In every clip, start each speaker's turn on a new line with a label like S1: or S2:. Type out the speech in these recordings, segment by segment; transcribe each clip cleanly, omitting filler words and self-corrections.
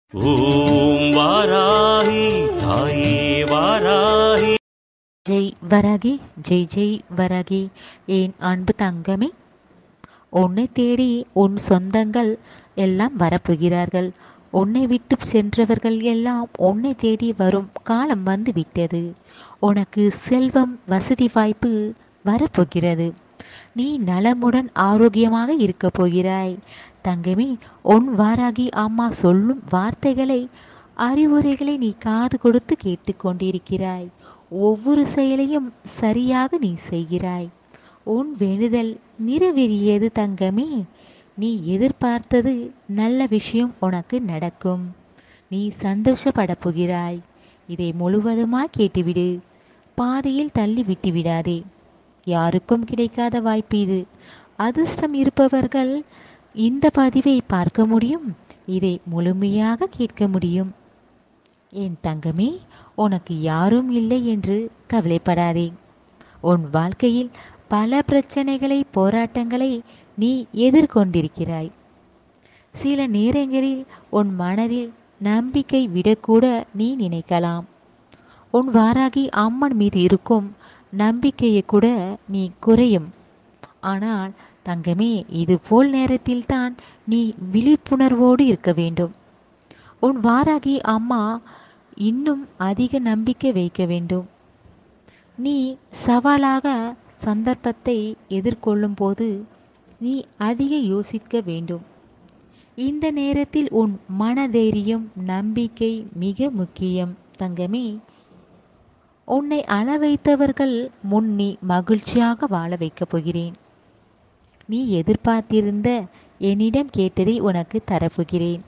S1: ஓம் வாராகி தாயே வாராகி.
S2: ஜெய் வராகி, ஜெய் ஜெய் வராகி. என் அன்பு தங்கமே, உன்னை தேடி உன் சொந்தங்கள் எல்லாம் வரப்போகிறார்கள். உன்னை விட்டு சென்றவர்கள் எல்லாம் உன்னை தேடி வரும் காலம் வந்து விட்டது. உனக்கு செல்வம் வசதி வாய்ப்பு வரப்போகிறது. நீ நலமுடன் ஆரோக்கியமாக இருக்க போகிறாய். தங்கமே, உன் வாராகி அம்மா சொல்லும் வார்த்தைகளை, அறிவுரைகளை நீ காது கொடுத்து கேட்டுக்கொண்டிருக்கிறாய். ஒவ்வொரு செயலையும் சரியாக நீ செய்கிறாய். உன் வேண்டுதல் நிறைவேறியது தங்கமே. நீ எதிர்பார்த்தது நல்ல விஷயம் உனக்கு நடக்கும். நீ சந்தோஷப்பட போகிறாய். இதை முழுவதுமாக கேட்டுவிடு. பாதையில் தள்ளி விட்டு விடாதே. யாருக்கும் கிடைக்காத வாய்ப்பு இது. அதிர்ஷ்டம் இருப்பவர்கள் இந்த பதிவை பார்க்க முடியும். இதை முழுமையாக கேட்க முடியும். என் தங்கமே, உனக்கு யாரும் இல்லை என்று கவலைப்படாதே. உன் வாழ்க்கையில் பல பிரச்சனைகளை, போராட்டங்களை நீ எதிர்கொண்டிருக்கிறாய். சில நேரங்களில் உன் மனதில் நம்பிக்கை விடக்கூட நீ நினைக்கலாம். உன் வாராகி அம்மன் மீது இருக்கும் நம்பிக்கையை கூட நீ குறையும். ஆனால் தங்கமே, இது போல் நேரத்தில் தான் நீ விழிப்புணர்வோடு இருக்க வேண்டும். உன் வாராகி அம்மா இன்னும் அதிக நம்பிக்கை வைக்க வேண்டும். நீ சவாலாக சந்தர்ப்பத்தை எதிர்கொள்ளும் போது நீ அதிக யோசிக்க வேண்டும். இந்த நேரத்தில் உன் மனதைரியம், நம்பிக்கை மிக முக்கியம் தங்கமே. உன்னை அழ வைத்தவர்கள் முன் நீ மகிழ்ச்சியாக வாழ வைக்கப் போகிறேன். நீ எதிர்பார்த்திருந்த என்னிடம் கேட்டதை உனக்கு தரப்போகிறேன்.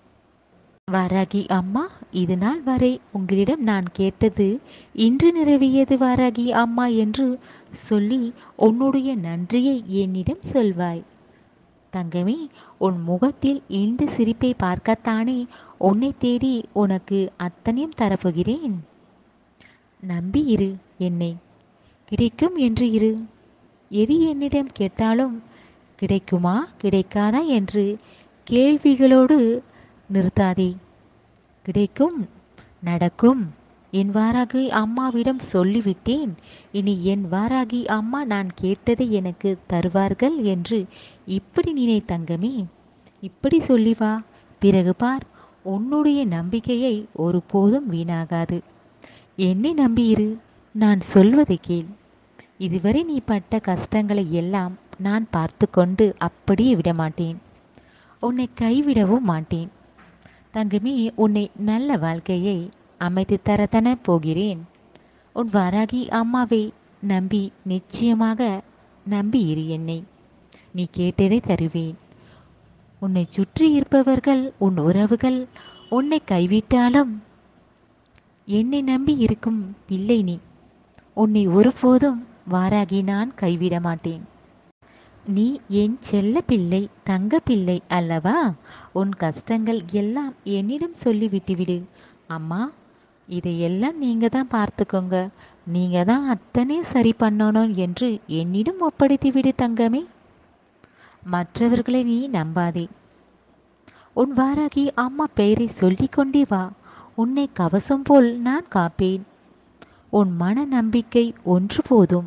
S2: வாராகி அம்மா, இது நாள் வரை உங்களிடம் நான் கேட்டது இன்று நிறைவேறியது வாராகி அம்மா என்று சொல்லி உன்னுடைய நன்றியை என்னிடம் சொல்வாய். தங்கமே, உன் முகத்தில் இந்த சிரிப்பை பார்க்கத்தானே உன்னை தேடி உனக்கு அத்தனையும் தரப்போகிறேன். நம்பி இரு. என்னை கிடைக்கும் என்று இரு. எது என்னிடம் கேட்டாலும் கிடைக்குமா கிடைக்காதா என்று கேள்விகளோடு நிறுத்தாதே. கிடைக்கும், நடக்கும். என் வாராகி அம்மாவிடம் சொல்லிவிட்டேன். இனி என் வாராகி அம்மா நான் கேட்டதை எனக்கு தருவார்கள் என்று இப்படி நினை தங்கமே. இப்படி சொல்லி வா. பிறகு பார், உன்னுடைய நம்பிக்கையை ஒருபோதும் வீணாகாது. என்னை நம்பியிரு. நான் சொல்வதை கேள். இதுவரை நீ பட்ட கஷ்டங்களை எல்லாம் நான் பார்த்து கொண்டு அப்படியே விடமாட்டேன். உன்னை கைவிடவும் மாட்டேன். தங்கமே, உன்னை நல்ல வாழ்க்கையை அமைத்து தரத்தன போகிறேன். உன் வாராகி அம்மாவை நம்பி, நிச்சயமாக நம்பி இரு என்னை. நீ கேட்டதை தருவேன். உன்னை சுற்றி இருப்பவர்கள், உன் உறவுகள் உன்னை கைவிட்டாலும் என்னை நம்பி இருக்கும் பிள்ளை நீ. உன்னை ஒருபோதும் வாராகி நான் கைவிட மாட்டேன். நீ என் செல்ல பிள்ளை, தங்க பிள்ளை அல்லவா? உன் கஷ்டங்கள் எல்லாம் என்னிடம் சொல்லி விட்டுவிடு. அம்மா, இதையெல்லாம் நீங்க தான் பார்த்துக்கோங்க, நீங்க தான் அத்தனை சரி பண்ணணும் என்று என்னிடம் ஒப்படைத்து விடு தங்கமே. மற்றவர்களை நீ நம்பாதே. உன் வாராகி அம்மா பெயரை சொல்லிக்கொண்டே வா. உன்னை கவசம் போல் நான் காப்பேன். உன் மன நம்பிக்கை ஒன்று போதும்.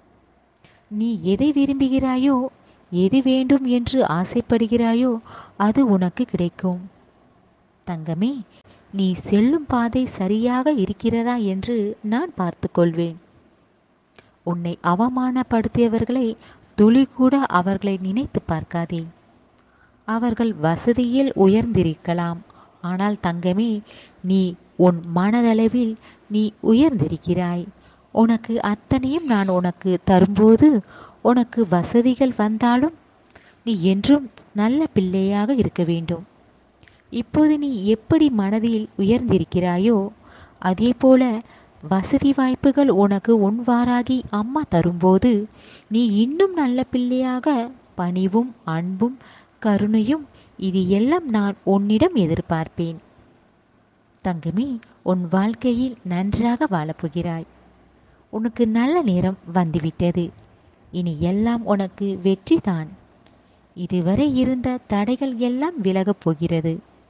S2: நீ எதை விரும்புகிறாயோ, எது வேண்டும் என்று ஆசைப்படுகிறாயோ அது உனக்கு கிடைக்கும். தங்கமே, நீ செல்லும் பாதை சரியாக இருக்கிறதா என்று நான் பார்த்து கொள்வேன். உன்னை அவமானப்படுத்தியவர்களை துளி கூட அவர்களை நினைத்து பார்க்காதே. அவர்கள் வசதியில் உயர்ந்திருக்கலாம். ஆனால் தங்கமே, நீ உன் மனதளவில் நீ உயர்ந்திருக்கிறாய். உனக்கு அத்தனையும் நான் உனக்கு தரும்போது, உனக்கு வசதிகள் வந்தாலும் நீ என்றும் நல்ல பிள்ளையாக இருக்க வேண்டும். இப்போது நீ எப்படி மனதில் உயர்ந்திருக்கிறாயோ அதே போல வசதி வாய்ப்புகள் உனக்கு உன் வாராகி அம்மா தரும்போது நீ இன்னும் நல்ல பிள்ளையாக, பணிவும் அன்பும் கருணையும் இது எல்லாம் நான் உன்னிடம் எதிர்பார்ப்பேன். தங்கமே, உன் வாழ்க்கையில் நன்றாக வாழப்போகிறாய். உனக்கு நல்ல நேரம் வந்துவிட்டது. இனி எல்லாம் உனக்கு வெற்றி தான். இதுவரை இருந்த தடைகள் எல்லாம் விலகப் போகிறது.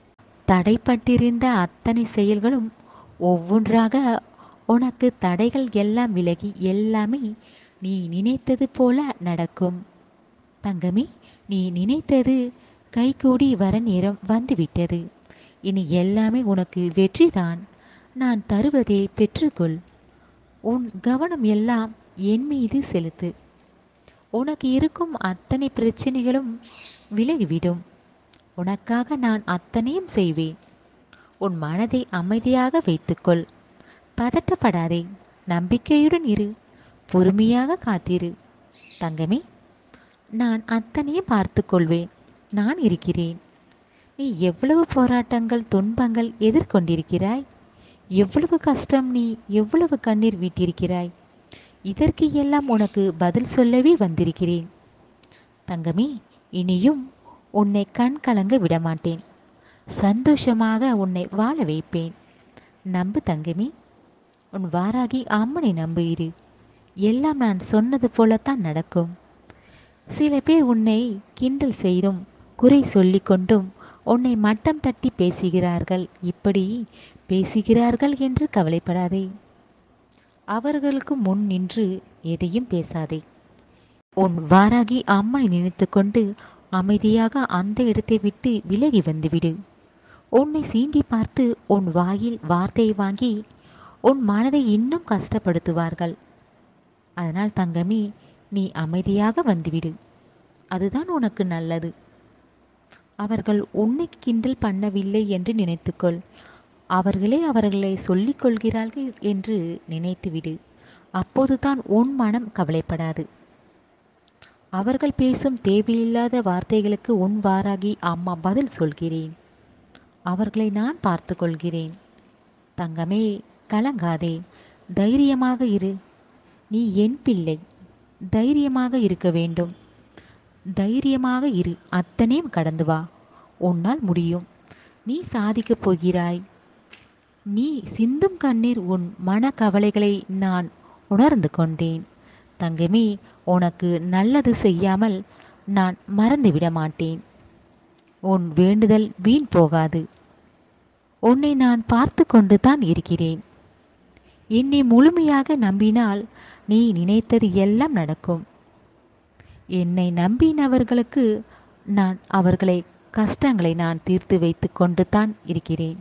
S2: தடைப்பட்டிருந்த அத்தனை செயல்களும் ஒவ்வொன்றாக உனக்கு தடைகள் எல்லாம் விலகி எல்லாமே நீ நினைத்தது போல நடக்கும். தங்கமே, நீ நினைத்தது கைகூடி வர நேரம் வந்துவிட்டது. இனி எல்லாமே உனக்கு வெற்றிதான். நான் தருவதை பெற்றுக்கொள். உன் கவனம் எல்லாம் என் மீது செலுத்து. உனக்கு இருக்கும் அத்தனை பிரச்சனைகளும் விலகிவிடும். உனக்காக நான் அத்தனையும் செய்வேன். உன் மனதை அமைதியாக வைத்துக்கொள். பதட்டப்படாதே. நம்பிக்கையுடன் இரு. பொறுமையாக காத்திரு. தங்கமே, நான் அத்தனையும் பார்த்து கொள்வேன். நான் இருக்கிறேன். நீ எவ்வளவு போராட்டங்கள் துன்பங்கள் எதிர்கொண்டிருக்கிறாய். எவ்வளவு கஷ்டம், நீ எவ்வளவு கண்ணீர் விட்டிருக்கிறாய். இதற்கு எல்லாம் உனக்கு பதில் சொல்லவே வந்திருக்கிறேன். தங்கமே, இனியும் உன்னை கண் கலங்க விடமாட்டேன். சந்தோஷமாக உன்னை வாழ வைப்பேன். நம்பு தங்கமே. உன் வாராகி அம்மனை நம்பு. இரு. எல்லாம் நான் சொன்னது போலத்தான் நடக்கும். சில பேர் உன்னை கிண்டல் செய்தும் குறை சொல்லிக்கொண்டும் உன்னை மட்டம் தட்டி பேசுகிறார்கள். இப்படி பேசுகிறார்கள் என்று கவலைப்படாதே. அவர்களுக்கு முன் நின்று எதையும் பேசாதே. உன் வாராகி அம்மனை நினைத்து கொண்டு அமைதியாக அந்த இடத்தை விட்டு விலகி வந்துவிடு. உன்னை சீண்டி பார்த்து உன் வாயில் வார்த்தை வாங்கி உன் மனதை இன்னும் கஷ்டப்படுத்துவார்கள். அதனால் தங்கமே, நீ அமைதியாக வந்துவிடு. அதுதான் உனக்கு நல்லது. அவர்கள் உன்னை கிண்டல் பண்ணவில்லை என்று நினைத்துக்கொள். அவர்களை சொல்லிக் கொள்கிறார்கள் என்று நினைத்துவிடு. அப்போதுதான் உன் மனம் கவலைப்படாது. அவர்கள் பேசும் தேவையில்லாத வார்த்தைகளுக்கு உன் வாராகி அம்மா பதில் சொல்கிறேன். அவர்களை நான் பார்த்து கொள்கிறேன். தங்கமே, கலங்காதே. தைரியமாக இரு. நீ என் பிள்ளை. தைரியமாக இருக்க வேண்டும். தைரியமாக இரு. அத்தனையும் கடந்து வா. உன்னால் முடியும். நீ சாதிக்கப் போகிறாய். நீ சிந்தும் கண்ணீர், உன் மன கவலைகளை நான் உணர்ந்து கொண்டேன். தங்கமே, உனக்கு நல்லது செய்யாமல் நான் மறந்துவிட மாட்டேன். உன் வேண்டுதல் வீண் போகாது. உன்னை நான் பார்த்து கொண்டு தான் இருக்கிறேன். என்னை முழுமையாக நம்பினால் நீ நினைத்தது எல்லாம் நடக்கும். என்னை நம்பினவர்களுக்கு நான் அவர்களை கஷ்டங்களை நான் தீர்த்து வைத்து கொண்டு தான் இருக்கிறேன்.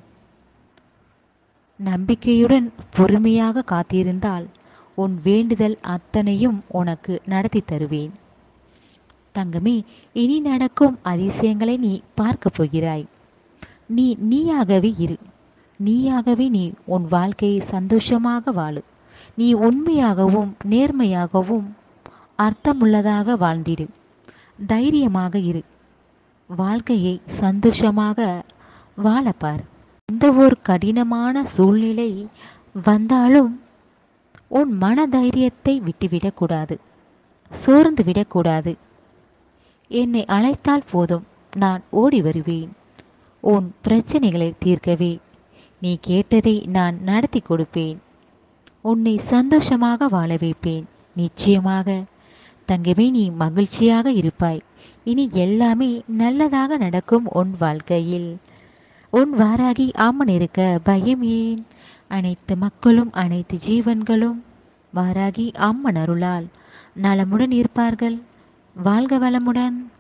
S2: நம்பிக்கையுடன் பொறுமையாக காத்திருந்தால் உன் வேண்டுதல் அத்தனையும் உனக்கு நடத்தி தருவேன். தங்கமே, இனி நடக்கும் அதிசயங்களை நீ பார்க்க போகிறாய். நீ நீயாகவே இரு. நீயாகவே நீ உன் வாழ்க்கையை சந்தோஷமாக வாழு. நீ உண்மையாகவும் நேர்மையாகவும் அர்த்தமுள்ளதாக வாழ்ந்திடு. தைரியமாக இரு. வாழ்க்கையை சந்தோஷமாக வாழப்பார். எந்த ஒரு கடினமான சூழ்நிலை வந்தாலும் உன் மன தைரியத்தை விட்டுவிடக்கூடாது. சோர்ந்து விடக்கூடாது. என்னை அழைத்தால் போதும், நான் ஓடி வருவேன். உன் பிரச்சனைகளை தீர்க்கவே. நீ கேட்டதை நான் நடத்தி கொடுப்பேன். உன்னை சந்தோஷமாக வாழ வைப்பேன். நிச்சயமாக தங்கமே, நீ மகிழ்ச்சியாக இருப்பாய். இனி எல்லாமே நல்லதாக நடக்கும் உன் வாழ்க்கையில். உன் வாராகி அம்மன் இருக்க பயம் ஏன்? அனைத்து மக்களும் அனைத்து ஜீவன்களும் வாராகி அம்மன் அருளால் நலமுடன் இருப்பார்கள். வாழ்க வளமுடன்.